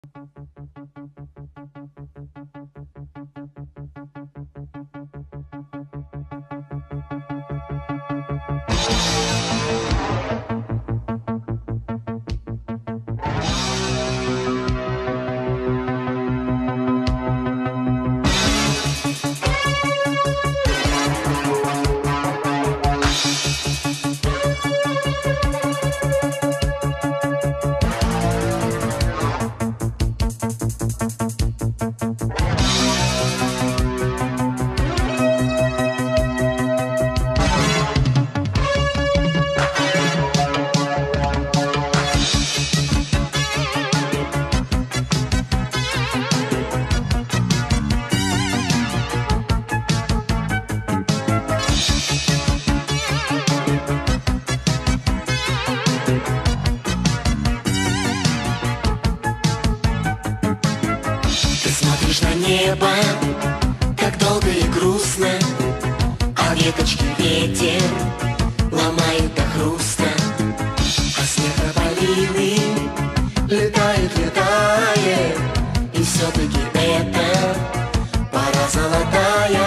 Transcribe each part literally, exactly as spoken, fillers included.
Смотришь на небо, как долго и грустно, а веточки ветер ломает до хруста, а снег опалимый летает, летает, и все-таки это пора золотая.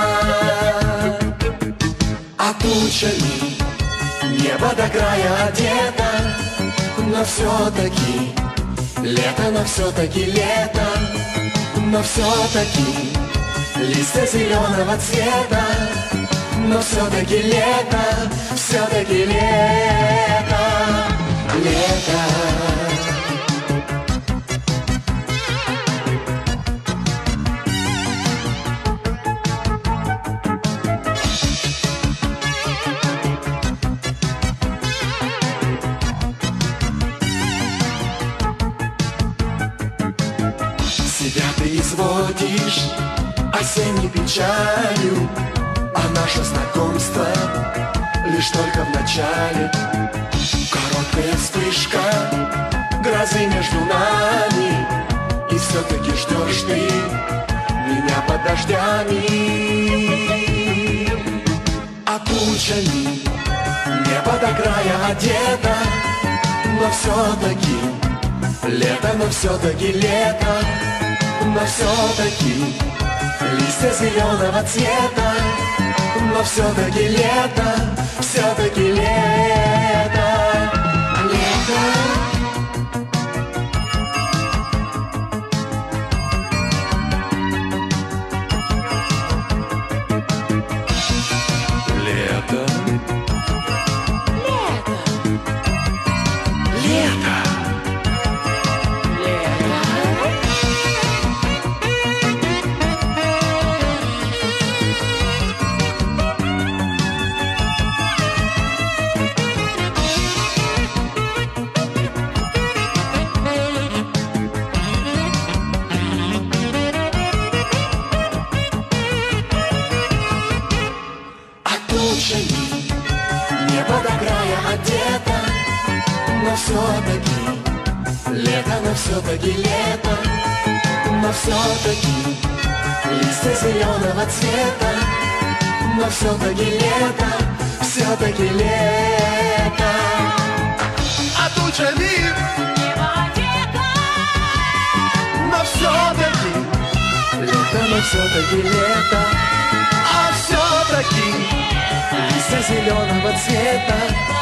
А тучами небо до края одето, но все-таки лето, но все-таки лето. Но все-таки листья зеленого цвета, но все-таки лето, все-таки лето, лето. Себя ты изводишь осенней печалью, а наше знакомство лишь только в начале. Короткая вспышка грозы между нами, и все-таки ждешь ты меня под дождями. А тучами небо до края одето, но все-таки лето, но все-таки лето, но все-таки листья зеленого цвета, но все-таки лето, все-таки лето, лето. Лето. Лето. Лето. Тучами небо до края одето, но все-таки лето, но все-таки лето, но все-таки листья зеленого цвета, но все-таки лето, все-таки лето. А тучами небо одето, но все-таки лето, но все-таки лето, а все-таки листья зеленого цвета.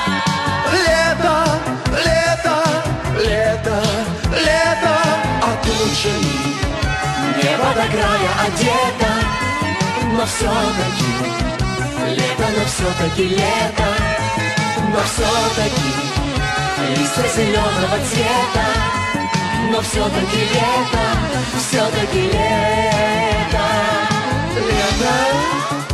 Лето, лето, лето, лето. А тучами небо до края одето, но все-таки лето, но все-таки лето, но все-таки листья зеленого цвета, но все-таки лето, все-таки лето, лето.